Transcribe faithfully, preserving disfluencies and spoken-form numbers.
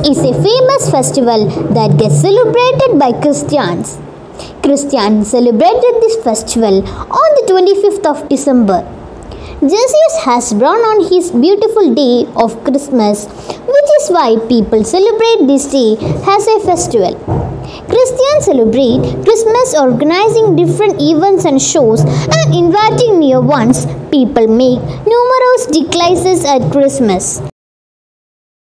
is a famous festival that gets celebrated by Christians. Christians celebrated this festival on the twenty-fifth of December. Jesus has born on his beautiful day of Christmas, which is why people celebrate this day as a festival. Christians celebrate Christmas organizing different events and shows and inviting near ones. People make numerous declares at Christmas.